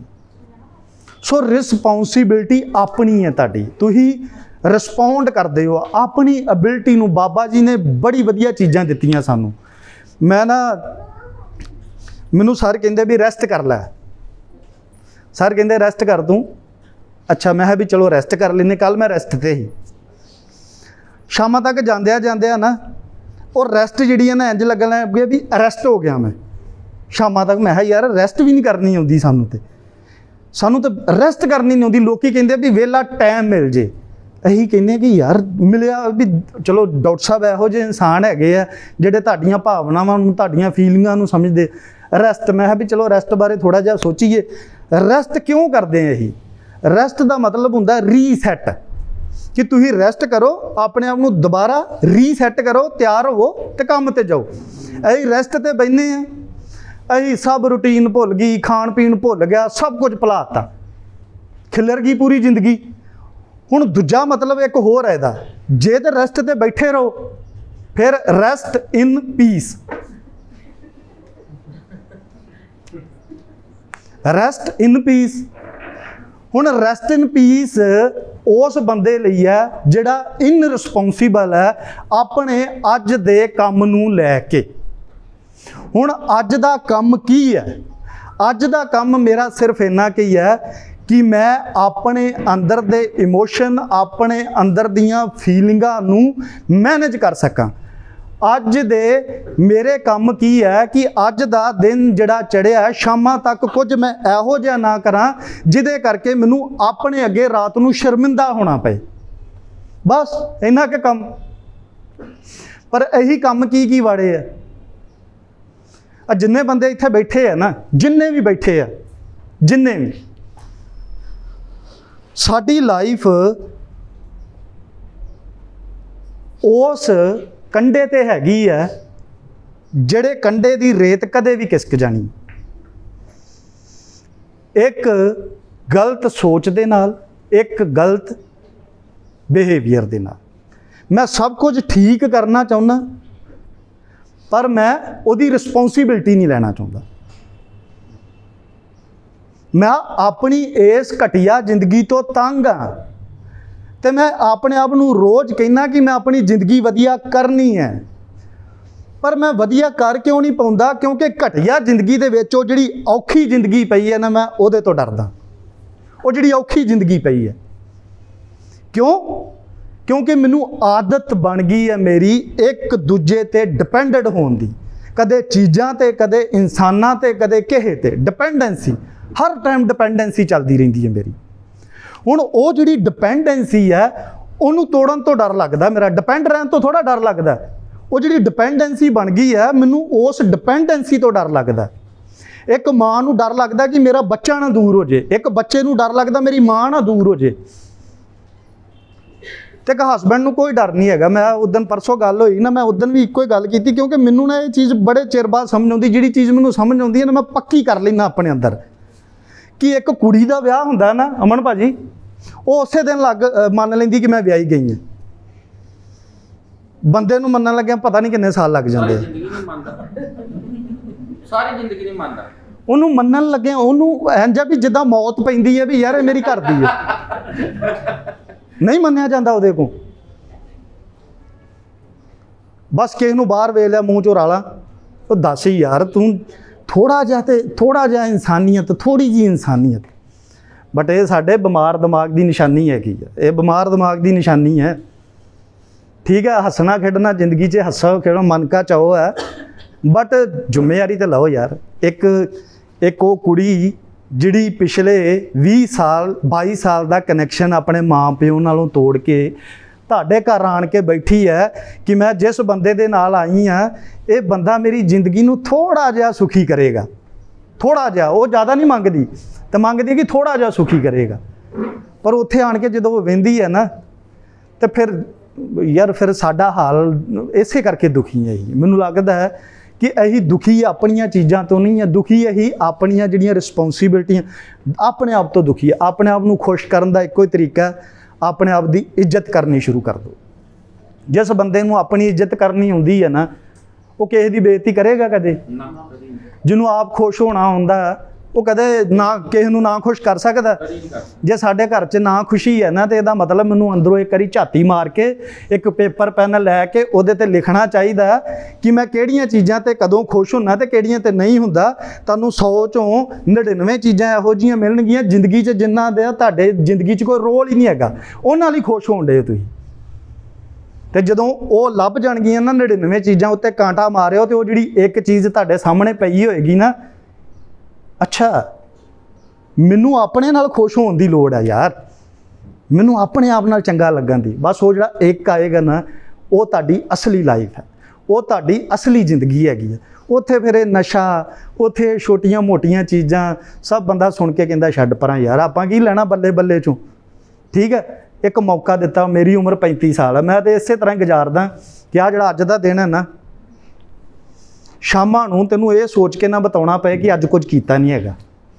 सो रिस्पोंसिबिलिटी अपनी है तुहाडी, तुसीं रिस्पोंड करते हो अपनी एबिलिटी नूं। बाबा जी ने बड़ी वधिया चीज़ां दित्तियां सानूं। मैं ना मैनूं सर कहंदे भी रेस्ट कर लै, सर कहंदे रेस्ट कर तूं। अच्छा मैं भी चलो रेस्ट कर लेने। कल मैं रेस्ट ते ही शामां तक जांदिया जांदिया ना और रेस्ट जिहड़ी है ना इंज लगन लग गया भी अरेस्ट हो गया मैं। शामां तक मैं यार रेस्ट भी नहीं करनी आउंदी सानूं, ते सानूं तो रेस्ट करनी नहीं आउंदी। लोकी कहंदे भी वेला टाइम मिल जे, असीं कहने कि यार मिलिया भी चलो। डॉक्टर साहब इहो ਜਿਹੇ इंसान हैगे आ ਜਿਹੜੇ ਤੁਹਾਡੀਆਂ ਭਾਵਨਾਵਾਂ ਨੂੰ, ਤੁਹਾਡੀਆਂ ਫੀਲਿੰਗਾਂ ਨੂੰ ਸਮਝਦੇ। ਰੈਸਟ मैं भी चलो ਰੈਸਟ ਬਾਰੇ ਥੋੜਾ ਜਿਹਾ ਸੋਚੀਏ। ਰੈਸਟ ਕਿਉਂ ਕਰਦੇ ਆ ਅਸੀਂ? ਰੈਸਟ ਦਾ ਮਤਲਬ ਹੁੰਦਾ ਰੀਸੈਟ, ਕਿ ਤੁਸੀਂ ਰੈਸਟ ਕਰੋ, ਆਪਣੇ ਆਪ ਨੂੰ ਦੁਬਾਰਾ ਰੀਸੈਟ ਕਰੋ, ਤਿਆਰ ਹੋਵੋ ਤੇ ਕੰਮ ਤੇ ਜਾਓ। ਅਸੀਂ ਰੈਸਟ ਤੇ ਬੈਠੇ ਆ, ਅਸੀਂ ਸਭ ਰੂਟੀਨ ਭੁੱਲ ਗਈ, ਖਾਣ ਪੀਣ ਭੁੱਲ ਗਿਆ, ਸਭ ਕੁਝ ਭੁਲਾਤਾ, ਖਿਲਰ ਗਈ ਪੂਰੀ ਜ਼ਿੰਦਗੀ। ਹੁਣ ਦੂਜਾ ਮਤਲਬ ਇੱਕ ਹੋਰ ਹੈ ਇਹਦਾ, ਜੇ ਤੇ ਰੈਸਟ ਤੇ ਬੈਠੇ ਰਹੋ ਫਿਰ rest in peace. Rest in peace. ਹੁਣ ਰੈਸਟ ਇਨ ਪੀਸ ਉਸ ਬੰਦੇ ਲਈ ਹੈ ਜਿਹੜਾ ਇਨ ਰਿਸਪੋਂਸੀਬਲ ਹੈ ਆਪਣੇ ਅੱਜ ਦੇ ਕੰਮ ਨੂੰ ਲੈ ਕੇ। ਹੁਣ ਅੱਜ ਦਾ ਕੰਮ ਕੀ ਹੈ? ਅੱਜ ਦਾ ਕੰਮ ਮੇਰਾ ਸਿਰਫ ਇੰਨਾ ਕੀ ਹੈ कि मैं अपने अंदर दे इमोशन, अपने अंदर दियां फीलिंगां नूं मैनेज कर सकां। अज दे मेरे काम की है कि अज दा दिन जिहड़ा चढ़िया शामां तक कुछ मैं इहो जिहा ना करां जिहदे करके मैनूं अपने अगे रात नूं शर्मिंदा होना पए। बस इन्ना के काम। पर यही काम की की वाड़े है। जिन्ने बंदे इत्थे बैठे है ना, जिन्ने भी बैठे है, जिन्ने भी साडी लाइफ उस कंढे ते हैगी है जिहड़े कंढे दी रेत कदे भी खिसक जानी। एक गलत सोच दे नाल, एक गलत बिहेवियर दे नाल। मैं सब कुछ ठीक करना चाहुंदा पर मैं उहदी रिस्पोंसिबिलिटी नहीं लेना चाहुंदा। मैं अपनी इस घटिया जिंदगी तो तंग हाँ तो मैं अपने आप नूं रोज़ कहना कि मैं अपनी जिंदगी वधिया करनी है, पर मैं वधिया कर क्यों नहीं पाउंदा? क्योंकि घटिया जिंदगी दे विच ओह जिहड़ी औखी जिंदगी पई है ना, मैं उहदे तो डरदा। ओह जिहड़ी औखी जिंदगी पई है क्यों? क्योंकि मैनूं आदत बन गई है मेरी एक दूजे ते डिपेंडेंट होण दी। कदे चीज़ां ते, कदे इंसानां ते, कदे किहे ते डिपेंडेंसी। हर टाइम डिपेंडेंसी चलती रही है मेरी। हुण वो जिहड़ी डिपेंडेंसी है उन्होंने तोड़न तो डर लगता, मेरा डिपेंड रहन तो थोड़ा डर लगता। ਉਹ ਜਿਹੜੀ ਡਿਪੈਂਡੈਂਸੀ ਬਣ ਗਈ ਹੈ, ਮੈਨੂੰ ਉਸ ਡਿਪੈਂਡੈਂਸੀ ਤੋਂ ਡਰ ਲੱਗਦਾ। ਇੱਕ ਮਾਂ ਨੂੰ ਡਰ ਲੱਗਦਾ ਕਿ ਮੇਰਾ ਬੱਚਾ ਨਾ ਦੂਰ ਹੋ ਜੇ, ਇੱਕ ਬੱਚੇ ਨੂੰ ਡਰ ਲੱਗਦਾ ਮੇਰੀ ਮਾਂ ਨਾ ਦੂਰ ਹੋ ਜੇ, ਤੇ ਇੱਕ ਹਸਬੈਂਡ ਨੂੰ ਕੋਈ ਡਰ ਨਹੀਂ ਹੈਗਾ। ਮੈਂ ਉਦਣ ਪਰਸੋਂ ਗੱਲ ਹੋਈ ਨਾ, ਮੈਂ ਉਦਣ ਵੀ ਇੱਕੋ ਹੀ ਗੱਲ ਕੀਤੀ, ਕਿਉਂਕਿ ਮੈਨੂੰ ਨਾ ਇਹ ਚੀਜ਼ ਬੜੇ ਚਿਰ ਬਾਅਦ ਸਮਝ ਆਉਂਦੀ। ਜਿਹੜੀ ਚੀਜ਼ ਮੈਨੂੰ ਸਮਝ ਆਉਂਦੀ ਹੈ ਨਾ, ਮੈਂ ਪੱਕੀ ਕਰ ਲੈਂਦਾ ਆਪਣੇ ਅੰਦਰ, ਕਿ ਇੱਕ ਕੁੜੀ ਦਾ ਵਿਆਹ ਹੁੰਦਾ ਨਾ ਅਮਨ ਭਾਜੀ, ਉਹ ਉਸੇ ਦਿਨ ਲੱਗ ਮੰਨ ਲੈਂਦੀ ਕਿ ਮੈਂ ਵਿਆਹੀ ਗਈ ਹਾਂ। ਬੰਦੇ ਨੂੰ ਮੰਨਣ ਲੱਗਿਆ ਪਤਾ ਨਹੀਂ ਕਿੰਨੇ ਸਾਲ ਲੱਗ ਜਾਂਦੇ। ਸਾਰੀ ਜ਼ਿੰਦਗੀ ਨਹੀਂ ਮੰਨਦਾ, ਸਾਰੀ ਜ਼ਿੰਦਗੀ ਨਹੀਂ ਮੰਨਦਾ। ਉਹਨੂੰ ਮੰਨਣ ਲੱਗਿਆ ਉਹਨੂੰ ਇੰਝ ਆ ਵੀ ਜਿੱਦਾਂ ਮੌਤ ਪੈਂਦੀ ਹੈ ਵੀ ਯਾਰ ਇਹ ਮੇਰੀ ਘਰ ਦੀ ਹੈ। ਨਹੀਂ ਮੰਨਿਆ ਜਾਂਦਾ ਉਹਦੇ ਕੋਲ। ਬਸ ਕਿਸੇ ਨੂੰ ਬਾਹਰ ਵੇਖ ਲਿਆ ਮੂੰਹ ਚੋਂ ਰਾਲਾ, ਉਹ ਦੱਸ ਯਾਰ ਤੂੰ ਥੋੜ੍ਹਾ ਜਿਹਾ ਤੇ ਥੋੜ੍ਹਾ ਜਿਹਾ ਇਨਸਾਨੀਅਤ, ਥੋੜ੍ਹੀ ਜਿਹੀ ਇਨਸਾਨੀਅਤ। ਬਟ ਇਹ ਸਾਡੇ ਬਿਮਾਰ ਦਿਮਾਗ ਦੀ ਨਿਸ਼ਾਨੀ ਹੈਗੀ ਹੈ, ਇਹ ਬਿਮਾਰ ਦਿਮਾਗ ਦੀ ਨਿਸ਼ਾਨੀ ਹੈ। ਠੀਕ ਹੈ, ਹੱਸਣਾ ਖੇਡਣਾ ਜ਼ਿੰਦਗੀ 'ਚ, ਹੱਸੋ ਖੇਡੋ ਮਨ ਕਾ ਚਾਓ ਹੈ, ਬਟ ਜ਼ਿੰਮੇਵਾਰੀ ਤਾਂ ਲਓ ਯਾਰ। ਇੱਕ ਇੱਕ ਉਹ ਕੁੜੀ ਜਿਹੜੀ ਪਿਛਲੇ ਵੀਹ ਸਾਲ ਬਾਈ ਸਾਲ ਦਾ ਕਨੈਕਸ਼ਨ ਆਪਣੇ ਮਾਂ ਪਿਓ ਨਾਲੋਂ ਤੋੜ ਕੇ ਤੁਹਾਡੇ ਘਰ ਆਣ ਕੇ ਬੈਠੀ ਹੈ ਕਿ ਮੈਂ ਜਿਸ ਬੰਦੇ ਦੇ ਨਾਲ ਆਈ ਹਾਂ ਇਹ ਬੰਦਾ ਮੇਰੀ ਜ਼ਿੰਦਗੀ ਨੂੰ ਥੋੜ੍ਹਾ ਜਿਹਾ ਸੁਖੀ ਕਰੇਗਾ, ਥੋੜ੍ਹਾ ਜਿਹਾ। ਉਹ ਜ਼ਿਆਦਾ ਨਹੀਂ ਮੰਗਦੀ, ਤਾਂ ਮੰਗਦੀ ਕਿ ਥੋੜ੍ਹਾ ਜਿਹਾ ਸੁਖੀ ਕਰੇਗਾ। ਪਰ ਉੱਥੇ ਆਣ ਕੇ ਜਦੋਂ ਉਹ ਵਹਿੰਦੀ ਹੈ ਨਾ, ਤੇ ਫਿਰ ਯਾਰ ਫਿਰ ਸਾਡਾ ਹਾਲ ਇਸੇ ਕਰਕੇ ਦੁਖੀ ਹੈ। ਹੀ ਮੈਨੂੰ ਲੱਗਦਾ ਹੈ ਕਿ ਇਹੀ ਦੁਖੀ ਆਪਣੀਆਂ ਚੀਜ਼ਾਂ ਤੋਂ ਨਹੀਂ ਹੈ, ਦੁਖੀ ਇਹੀ ਆਪਣੀਆਂ ਜਿਹੜੀਆਂ ਰਿਸਪੌਂਸੀਬਿਲਟੀਆਂ, ਆਪਣੇ ਆਪ ਤੋਂ ਦੁਖੀ ਹੈ। ਆਪਣੇ ਆਪ ਨੂੰ ਖੁਸ਼ ਕਰਨ ਦਾ ਇੱਕੋ ਹੀ ਤਰੀਕਾ, ਆਪਣੇ ਆਪ ਦੀ ਇੱਜ਼ਤ ਕਰਨੀ ਸ਼ੁਰੂ ਕਰ ਦਿਓ। ਜਿਸ ਬੰਦੇ ਨੂੰ ਆਪਣੀ ਇੱਜ਼ਤ ਕਰਨੀ ਹੁੰਦੀ ਹੈ ਨਾ, ਉਹ ਕਿਸੇ ਦੀ ਬੇਇੱਜ਼ਤੀ ਕਰੇਗਾ ਕਦੇ? ਜਿਹਨੂੰ ਆਪ ਖੁਸ਼ ਹੋਣਾ ਹੁੰਦਾ ਉਹ ਕਦੇ ਨਾ ਕਿਸੇ ਨੂੰ ਨਾ ਖੁਸ਼ ਕਰ ਸਕਦਾ। ਜੇ ਸਾਡੇ ਘਰ 'ਚ ਨਾ ਖੁਸ਼ੀ ਹੈ ਨਾ, ਤੇ ਇਹਦਾ ਮਤਲਬ ਮੈਨੂੰ ਅੰਦਰੋਂ ਇੱਕ ਵਾਰੀ ਝਾਤੀ ਮਾਰ ਕੇ ਇੱਕ ਪੇਪਰ ਪੈਨ ਲੈ ਕੇ ਉਹਦੇ ਤੇ ਲਿਖਣਾ ਚਾਹੀਦਾ ਕਿ ਮੈਂ ਕਿਹੜੀਆਂ ਚੀਜ਼ਾਂ ਤੇ ਕਦੋਂ ਖੁਸ਼ ਹੁੰਦਾ ਤੇ ਕਿਹੜੀਆਂ ਤੇ ਨਹੀਂ ਹੁੰਦਾ। ਤੁਹਾਨੂੰ ਸੌ ਚੋਂ ਨੜਿਨਵੇਂ ਚੀਜ਼ਾਂ ਇਹੋ ਜਿਹੀਆਂ ਮਿਲਣਗੀਆਂ ਜ਼ਿੰਦਗੀ 'ਚ ਜਿਨ੍ਹਾਂ ਦੇ ਤੁਹਾਡੇ ਜ਼ਿੰਦਗੀ 'ਚ ਕੋਈ ਰੋਲ ਹੀ ਨਹੀਂ ਹੈਗਾ, ਉਹਨਾਂ ਲਈ ਖੁਸ਼ ਹੋਣ ਡੇ ਤੁਸੀਂ। ਤੇ ਜਦੋਂ ਉਹ ਲੱਭ ਜਾਣਗੀਆਂ ਨਾ ਨੜਿਨਵੇਂ ਚੀਜ਼ਾਂ ਉੱਤੇ ਕਾਂਟਾ ਮਾਰਿਓ, ਤੇ ਉਹ ਜਿਹੜੀ ਇੱਕ ਚੀਜ਼ ਤੁਹਾਡੇ ਸਾਹਮਣੇ ਪਈ ਹੋਏਗੀ ਨਾ, ਅੱਛਾ ਮੈਨੂੰ ਆਪਣੇ ਨਾਲ ਖੁਸ਼ ਹੋਣ ਦੀ ਲੋੜ ਹੈ ਯਾਰ, ਮੈਨੂੰ ਆਪਣੇ ਆਪ ਨਾਲ ਚੰਗਾ ਲੱਗਣ ਦੀ। ਬਸ ਉਹ ਜਿਹੜਾ ਇੱਕ ਆਏਗਾ ਨਾ, ਉਹ ਤੁਹਾਡੀ ਅਸਲੀ ਲਾਈਫ ਹੈ, ਉਹ ਤੁਹਾਡੀ ਅਸਲੀ ਜ਼ਿੰਦਗੀ ਹੈਗੀ ਹੈ। ਉੱਥੇ ਫਿਰ ਇਹ ਨਸ਼ਾ, ਉੱਥੇ ਛੋਟੀਆਂ ਮੋਟੀਆਂ ਚੀਜ਼ਾਂ, ਸਭ ਬੰਦਾ ਸੁਣ ਕੇ ਕਹਿੰਦਾ ਛੱਡ ਪਰਾਂ ਯਾਰ, ਆਪਾਂ ਕੀ ਲੈਣਾ ਬੱਲੇ ਬੱਲੇ 'ਚੋਂ। ਠੀਕ ਹੈ, ਇੱਕ ਮੌਕਾ ਦਿੱਤਾ, ਮੇਰੀ ਉਮਰ ਪੈਂਤੀ ਸਾਲ ਹੈ, ਮੈਂ ਤਾਂ ਇਸੇ ਤਰ੍ਹਾਂ ਗੁਜ਼ਾਰਦਾ ਕਿ ਆਹ ਜਿਹੜਾ ਅੱਜ ਦਾ ਦਿਨ ਹੈ ਨਾ, ਸ਼ਾਮਾਂ ਨੂੰ ਤੈਨੂੰ ਇਹ ਸੋਚ ਕੇ ਨਾ ਬਤਾਉਣਾ ਪਏ ਕਿ ਅੱਜ ਕੁਝ ਕੀਤਾ ਨਹੀਂ ਹੈਗਾ,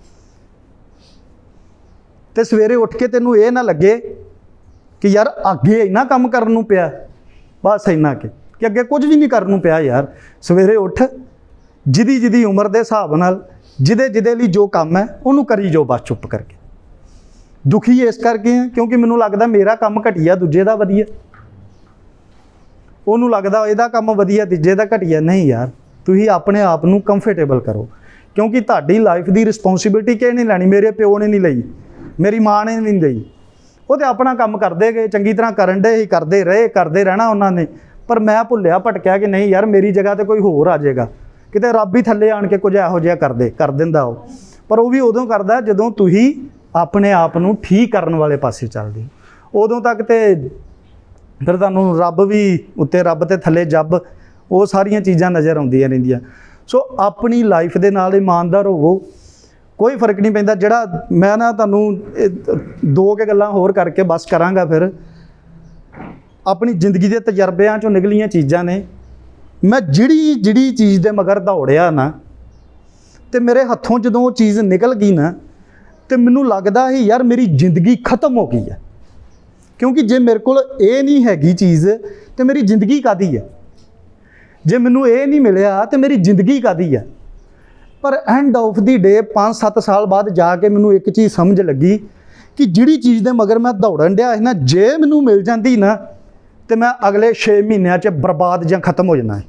ਤੇ ਸਵੇਰੇ ਉੱਠ ਕੇ ਤੈਨੂੰ ਇਹ ਨਾ ਲੱਗੇ ਕਿ ਯਾਰ ਅੱਗੇ ਇੰਨਾ ਕੰਮ ਕਰਨ ਨੂੰ ਪਿਆ, ਬਸ ਇੰਨਾ ਕਿ ਕਿ ਅੱਗੇ ਕੁਝ ਵੀ ਨਹੀਂ ਕਰਨ ਨੂੰ ਪਿਆ ਯਾਰ। ਸਵੇਰੇ ਉੱਠ, ਜਿਹਦੀ ਜਿਹਦੀ ਉਮਰ ਦੇ ਹਿਸਾਬ ਨਾਲ ਜਿਹਦੇ ਜਿਹਦੇ ਲਈ ਜੋ ਕੰਮ ਹੈ ਉਹਨੂੰ ਕਰੀ ਜੋ, ਬਸ ਚੁੱਪ ਕਰਕੇ। ਦੁਖੀ ਇਸ ਕਰਕੇ ਆ ਕਿਉਂਕਿ ਮੈਨੂੰ ਲੱਗਦਾ ਮੇਰਾ ਕੰਮ ਘਟੀਆ, ਦੂਜੇ ਦਾ ਵਧੀਆ। ਉਹਨੂੰ ਲੱਗਦਾ ਇਹਦਾ ਕੰਮ ਵਧੀਆ, ਤੀਜੇ ਦਾ ਘਟੀਆ। ਨਹੀਂ ਯਾਰ, ਤੁਸੀਂ ਆਪਣੇ ਆਪ ਨੂੰ ਕੰਫਰਟੇਬਲ ਕਰੋ, ਕਿਉਂਕਿ ਤੁਹਾਡੀ ਲਾਈਫ ਦੀ ਰਿਸਪੌਂਸਿਬਿਲਟੀ ਕਿਸੇ ਨੇ ਲੈਣੀ। ਮੇਰੇ ਪਿਓ ਨੇ ਨਹੀਂ ਲਈ, ਮੇਰੀ ਮਾਂ ਨੇ ਨਹੀਂ ਲਈ। ਉਹ ਤਾਂ ਆਪਣਾ ਕੰਮ ਕਰਦੇ ਗਏ, ਚੰਗੀ ਤਰ੍ਹਾਂ ਕਰਨ ਡੇ ਹੀ, ਕਰਦੇ ਰਹੇ, ਕਰਦੇ ਰਹਿਣਾ ਉਹਨਾਂ ਨੇ। ਪਰ ਮੈਂ ਭੁੱਲਿਆ ਭਟਕਿਆ ਕਿ ਨਹੀਂ ਯਾਰ, ਮੇਰੀ ਜਗ੍ਹਾ ਤੇ ਕੋਈ ਹੋਰ ਆ ਜਾਏਗਾ, ਕਿਤੇ ਰੱਬ ਹੀ ਥੱਲੇ ਆਣ ਕੇ ਕੁਝ ਇਹੋ ਜਿਹਾ ਕਰਦੇ ਕਰ ਦਿੰਦਾ ਉਹ। ਪਰ ਉਹ ਵੀ ਉਦੋਂ ਕਰਦਾ ਜਦੋਂ ਤੁਸੀਂ ਆਪਣੇ ਆਪ ਨੂੰ ਠੀਕ ਕਰਨ ਵਾਲੇ ਪਾਸੇ ਚੱਲਦੇ। ਉਦੋਂ ਤੱਕ ਤੇ ਫਿਰ ਤੁਹਾਨੂੰ ਰੱਬ ਵੀ ਉੱਤੇ, ਰੱਬ ਤੇ ਥੱਲੇ ਜੱਬ, ਉਹ ਸਾਰੀਆਂ ਚੀਜ਼ਾਂ ਨਜ਼ਰ ਆਉਂਦੀਆਂ ਰਹਿੰਦੀਆਂ। ਸੋ ਆਪਣੀ ਲਾਈਫ ਦੇ ਨਾਲ ਇਮਾਨਦਾਰ ਹੋਵੋ, ਕੋਈ ਫਰਕ ਨਹੀਂ ਪੈਂਦਾ। ਜਿਹੜਾ ਮੈਂ ਨਾ ਤੁਹਾਨੂੰ ਦੋ ਕੁ ਗੱਲਾਂ ਹੋਰ ਕਰਕੇ ਬਸ ਕਰਾਂਗਾ, ਫਿਰ ਆਪਣੀ ਜ਼ਿੰਦਗੀ ਦੇ ਤਜਰਬਿਆਂ 'ਚੋਂ ਨਿਕਲੀਆਂ ਚੀਜ਼ਾਂ ਨੇ। ਮੈਂ ਜਿਹੜੀ ਜਿਹੜੀ ਚੀਜ਼ ਦੇ ਮਗਰ ਦੌੜਿਆ ਨਾ, ਤੇ ਮੇਰੇ ਹੱਥੋਂ ਜਦੋਂ ਉਹ ਚੀਜ਼ ਨਿਕਲ ਗਈ ਨਾ, ਤੇ ਮੈਨੂੰ ਲੱਗਦਾ ਸੀ ਯਾਰ ਮੇਰੀ ਜ਼ਿੰਦਗੀ ਖਤਮ ਹੋ ਗਈ ਹੈ। ਕਿਉਂਕਿ ਜੇ ਮੇਰੇ ਕੋਲ ਇਹ ਨਹੀਂ ਹੈਗੀ ਚੀਜ਼, ਤੇ ਮੇਰੀ ਜ਼ਿੰਦਗੀ ਕਾਹਦੀ ਹੈ? ਜੇ ਮੈਨੂੰ ਇਹ ਨਹੀਂ ਮਿਲਿਆ ਤੇ ਮੇਰੀ ਜ਼ਿੰਦਗੀ ਕਾਹਦੀ ਹੈ? ਪਰ ਐਂਡ ਆਫ ਦੀ ਡੇ ਪੰਜ ਸੱਤ ਸਾਲ ਬਾਅਦ ਜਾ ਕੇ ਮੈਨੂੰ ਇੱਕ ਚੀਜ਼ ਸਮਝ ਲੱਗੀ ਕਿ ਜਿਹੜੀ ਚੀਜ਼ ਦੇ ਮਗਰ ਮੈਂ ਦੌੜਨ ਡਿਆ ਸੀ ਨਾ, ਜੇ ਮੈਨੂੰ ਮਿਲ ਜਾਂਦੀ ਨਾ, ਤੇ ਮੈਂ ਅਗਲੇ ਛੇ ਮਹੀਨਿਆਂ 'ਚ ਬਰਬਾਦ ਜਾਂ ਖਤਮ ਹੋ ਜਾਣਾ ਹੈ।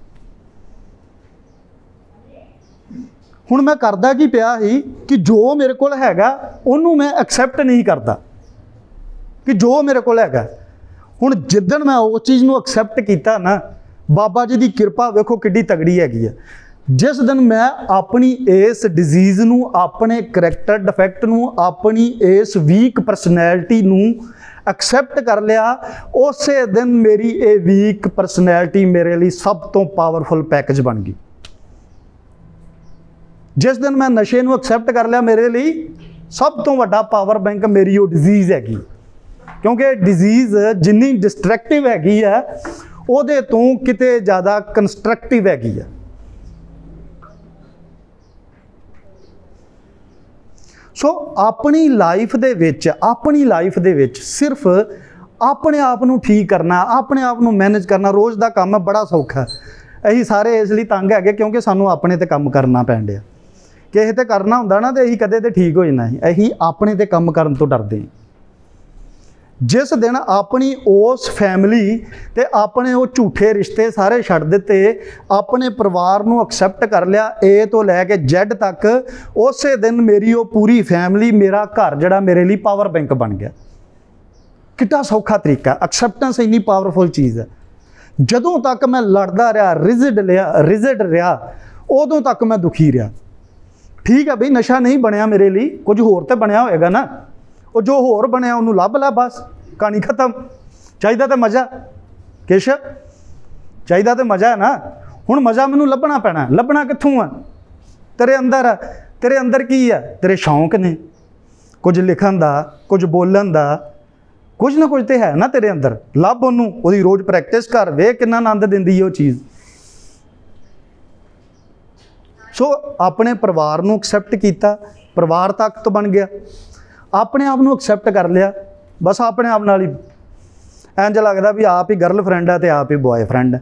ਹੁਣ ਮੈਂ ਕਰਦਾ ਕੀ ਪਿਆ ਸੀ ਕਿ ਜੋ ਮੇਰੇ ਕੋਲ ਹੈਗਾ ਉਹਨੂੰ ਮੈਂ ਐਕਸੈਪਟ ਨਹੀਂ ਕਰਦਾ, ਕਿ ਜੋ ਮੇਰੇ ਕੋਲ ਹੈਗਾ। ਹੁਣ ਜਿੱਦਣ ਮੈਂ ਉਹ ਚੀਜ਼ ਨੂੰ ਐਕਸੈਪਟ ਕੀਤਾ ਨਾ, ਬਾਬਾ ਜੀ ਦੀ ਕਿਰਪਾ ਵੇਖੋ ਕਿੱਡੀ ਤਗੜੀ ਹੈਗੀ ਹੈ। ਜਿਸ ਦਿਨ ਮੈਂ ਆਪਣੀ ਇਸ ਡਿਜ਼ੀਜ਼ ਨੂੰ, ਆਪਣੇ ਕਰੈਕਟਰ ਡਿਫੈਕਟ ਨੂੰ, ਆਪਣੀ ਇਸ ਵੀਕ ਪਰਸਨੈਲਿਟੀ ਨੂੰ एक्सैप्ट कर लिया, उस दिन मेरी ये वीक परसनैलिटी मेरे लिए सब तो पावरफुल पैकेज बन गई। जिस दिन मैं नशे नूं एक्सैप्ट कर लिया, मेरे लिए सब तो वड्डा पावर बैंक मेरी वो डिजीज़ हैगी, क्योंकि डिजीज़ जिन्नी डिस्ट्रक्टिव हैगी है ਉਹਦੇ ਤੋਂ किते ज़्यादा कंस्ट्रक्टिव हैगी है। सो अपनी लाइफ दे विच अपनी लाइफ दे विच सिर्फ अपने आप नूं ठीक करना, अपने आप नूं मैनेज करना रोज़ का काम है, बड़ा सौखा है। असीं सारे इसलिए तंग है क्योंकि सानूं अपने ते काम करना पैण दिया। किसी ते करना हुंदा ना तो असीं कदे ते ठीक हो जाना, असीं अपने ते काम करन तो डरदे हां। जिस दिन अपनी उस फैमिली ते अपने वो झूठे रिश्ते सारे छड्ड दिते, अपने परिवार नूं एक्सैप्ट कर लिया ए तो लैके जैड तक, उस दिन मेरी वो पूरी फैमिली, मेरा घर जिहड़ा मेरे लिए पावर बैंक बन गया। कितना सौखा तरीका, एक्सैप्टेंस इन्नी पावरफुल चीज़ है। जदों तक मैं लड़दा रहा, रिजिड लिया रिजिड रहा, उदों तक मैं दुखी रहा। ठीक है बई, नशा नहीं बनया मेरे लिए, कुछ होर तो बनया होएगा ना, वो जो होर बनया उन्होंने लभ ला, बस कहानी खत्म। चाहिए तो मज़ा किश, चाहिए तो मज़ा है ना। हुण मज़ा मैनूं लभना पैना, लभना कित्थों है? तेरे अंदर है। तेरे अंदर की है? तेरे शौक ने, कुछ लिखण दा, कुछ बोलन दा, कुछ ना कुछ तो है ना तेरे अंदर। लभ उन्होंने, उसकी रोज़ प्रैक्टिस कर, वे कितना आनंद दिंदी है वो चीज़। सो अपने परिवार नूं एक्सैप्ट किया, परिवार ताकत बन गया। अपने आप नूं एक्सैप्ट कर लिया, बस अपने आप नाल ही इंज लगदा भी आप ही गर्लफ्रेंड है तो आप ही बॉयफ्रेंड है।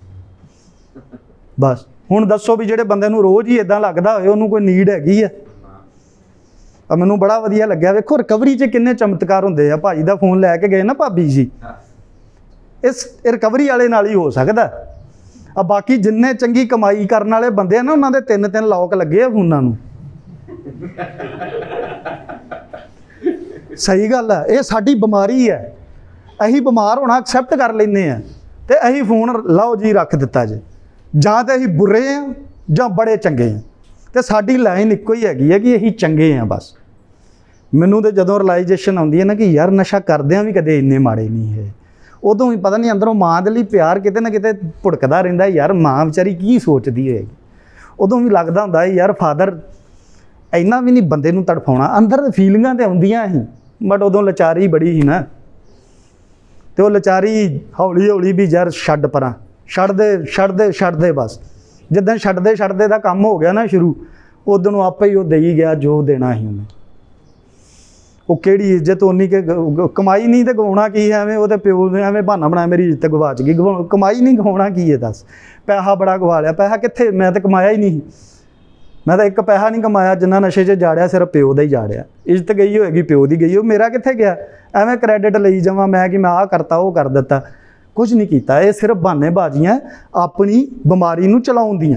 बस हुण दसो भी जिहड़े बंदे नूं रोज़ ही इदां लगदा होए उहनूं कोई नीड हैगी है? मैनूं बड़ा वधिया लग्गिया, वेखो रिकवरी च किन्ने चमत्कार हुंदे आ। भाजी दा फोन लैके गए ना भाभी जी, इस रिकवरी वाले नाल ही हो सकदा। आ बाकी जिन्ने चंगी कमाई करन वाले बंदे आ ना, उन्हां दे तिन तिन लॉक लगे आ फोनां नूं। सही गल है, ये साडी बीमारी है। असीं बीमार होना एक्सैप्ट कर लैंदे आ ते असीं फोन लाओ जी रख दिता जे, जां ते असीं बुरे हैं जां बड़े चंगे हैं। तो साडी लाइन इक्को ही हैगी है कि असीं चंगे हैं बस। मैनूं तो जदों रियलाइजेशन आउंदी है ना कि यार नशा करदिआं भी कदे इन्ने माड़े नहीं है, उदों ही पता नहीं अंदरों माँ दे लई प्यार किते ना किते भुड़कदा रहिंदा, यार माँ विचारी की सोचदी होएगी। उदों भी लगदा हुंदा यार फादर इन्ना भी नहीं बंदे नूं तड़फाउणा। अंदर फीलिंगां ते आउंदियां ही, बट उदों लाचारी बड़ी ही ना, तो वो लाचारी हौली हौली भी यार छड्ड परां, छड्ड दे छड्ड दे छड्ड दे बस। जिद्दां छड्डदे छड्डदे दा काम हो गया ना शुरू, उदों आपे ही वो दे ही गया जो देना ही उन्हें। वो किहड़ी इज्जत उन्नी के कमाई नहीं तो गवाउणा की है? एवें वो प्यो ने एवें बहाना बनाया मेरी इज्जत गवाच गई। गवा कमाई नहीं गवाउणा की है? दस पैसा बड़ा गवा लिया, पैसा कित्थे? मैं तो कमाया ही नहीं, मैं तो एक पैसा नहीं कमाया जिन्ना नशे च जाड़िया, सिर्फ प्यो का ही जाड़िया। इज्जत गई होएगी प्यो की गई, वो मेरा कित्थे गया? एवें क्रैडिट लई जावां मैं कि मैं आ करता वो कर दिता, कुछ नहीं किया। ये सिर्फ बहानेबाजियां अपनी बीमारी नूं चलाउण दियां।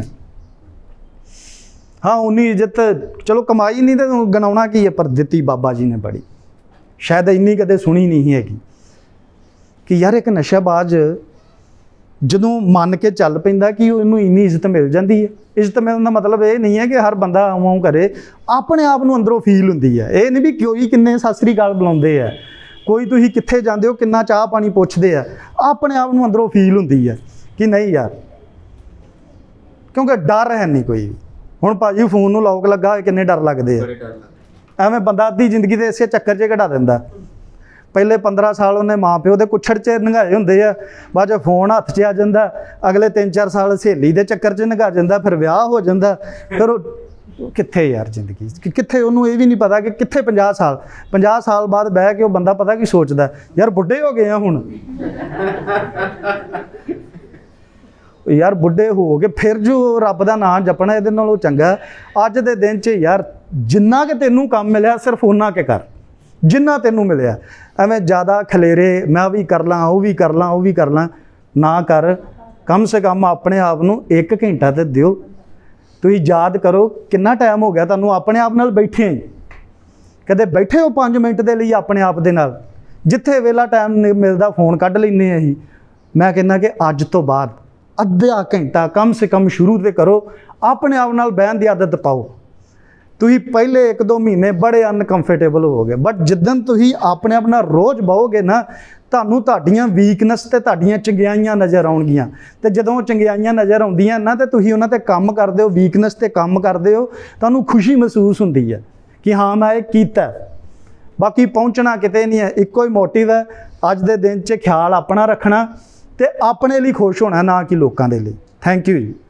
हाँ उन्नी इज्जत चलो कमाई नहीं तो गनाउणा की है, पर दित्ती बाबा जी ने बड़ी। शायद इन्नी कदे सुनी नहीं हैगी कि यार एक नशाबाज जदों मन के चल पैंदा कि उन्होंने इन्नी इज्जत मिल जाती है। इज्जत मिलने का मतलब ये नहीं है कि हर बंदा आऊँ आऊँ करे, अपने आप को अंदरों फील होंदी है। ये नहीं भी कोई किन्ने सत श्री अकाल बुलाते हैं, कोई तुसीं कित्थे जांदे हो किन्ना चाह पानी पुछदे आ, अपने आप को अंदरों फील होंदी है कि नहीं यार, क्योंकि डर है नहीं कोई। हुण भाजी फोन नूं लॉक लगा होए किन्ने डर लगदे आ, एवें बंदा अद्धी जिंदगी दे इसे चक्कर च कढा दिंदा। पहले पंद्रह साल उन्हें माँ प्यो के कुछड़ च नंगाए होंदे आ, बाद च फोन हत्थ च आ जांदा, अगले तीन चार साल सहेली के चक्कर च नंगा जांदा, फिर विआह हो जांदा, फिर कित्थे यार जिंदगी कित्थे? उन्होंने ये भी नहीं पता कि कित्थे पंजाह साल पंजाह साल बाद बह के वो बंदा पता की सोचदा, यार बुढ़े हो गए हुण यार बुढ़े हो गए, फिर जो रब का नाम जपना ये नालों चंगा अज दे दिन च यार जिन्ना कि तेनों काम मिलया सिर्फ उन्ना के कर, जिन्ना तेनों मिलया। एवें ज़्यादा खलेरे मैं भी कर ला वो भी कर ला वो भी कर ला ना कर। कम से कम अपने आप नूं एक घंटा तो दिओ। तुसीं याद करो कितना टाइम हो गया तुहानूं अपने आप नाल बैठे, कदे बैठे हो पाँच मिनट के लिए अपने आप दे नाल? जिथे वेला टाइम मिलता फोन कढ़ लैंदे असीं। मैं कहना कि अज तो बाद अद्धा घंटा कम से कम शुरू तो करो, अपने आप नाल बहन की आदत पाओ। ਤੁਸੀਂ ਪਹਿਲੇ ਇੱਕ ਦੋ ਮਹੀਨੇ ਬੜੇ ਅਨਕੰਫਰਟੇਬਲ ਹੋਵੋਗੇ, ਬਟ ਜਿੱਦਣ ਤੁਸੀਂ ਆਪਣੇ ਆਪ ਨਾਲ ਰੋਜ਼ ਬਹੋਗੇ ਨਾ, ਤੁਹਾਨੂੰ ਤੁਹਾਡੀਆਂ ਵੀਕਨੈਸ ਤੇ ਤੁਹਾਡੀਆਂ ਚੰਗਿਆਈਆਂ ਨਜ਼ਰ ਆਉਣਗੀਆਂ। ਤੇ ਜਦੋਂ ਚੰਗਿਆਈਆਂ ਨਜ਼ਰ ਆਉਂਦੀਆਂ ਨਾ, ਤੇ ਤੁਸੀਂ ਉਹਨਾਂ ਤੇ ਕੰਮ ਕਰਦੇ ਹੋ, ਵੀਕਨੈਸ ਤੇ ਕੰਮ ਕਰਦੇ ਹੋ, ਤੁਹਾਨੂੰ ਖੁਸ਼ੀ ਮਹਿਸੂਸ ਹੁੰਦੀ ਹੈ ਕਿ ਹਾਂ ਮੈਂ ਇਹ ਕੀਤਾ। ਬਾਕੀ ਪਹੁੰਚਣਾ ਕਿਤੇ ਨਹੀਂ ਹੈ, ਇੱਕੋ ਹੀ ਮੋਟਿਵ ਹੈ, ਅੱਜ ਦੇ ਦਿਨ 'ਚ ਖਿਆਲ ਆਪਣਾ ਰੱਖਣਾ ਤੇ ਆਪਣੇ ਲਈ ਖੁਸ਼ ਹੋਣਾ, ਨਾ ਕਿ ਲੋਕਾਂ ਦੇ ਲਈ। ਥੈਂਕ ਯੂ ਜੀ।